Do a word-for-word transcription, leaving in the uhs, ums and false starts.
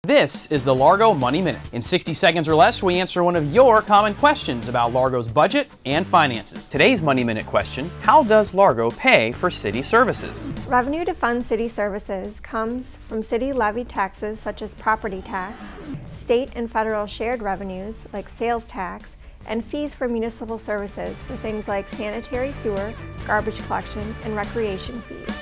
This is the Largo Money Minute. In sixty seconds or less, we answer one of your common questions about Largo's budget and finances. Today's Money Minute question: how does Largo pay for city services? Revenue to fund city services comes from city levied taxes such as property tax, state and federal shared revenues like sales tax, and fees for municipal services for things like sanitary sewer, garbage collection, and recreation fees.